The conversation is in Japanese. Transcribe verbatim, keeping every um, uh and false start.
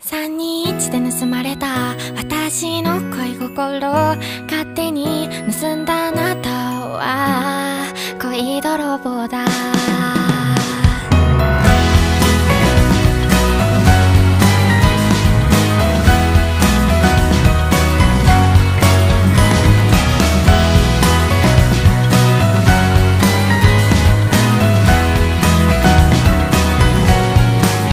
さんにいちで盗まれた私の恋心、勝手に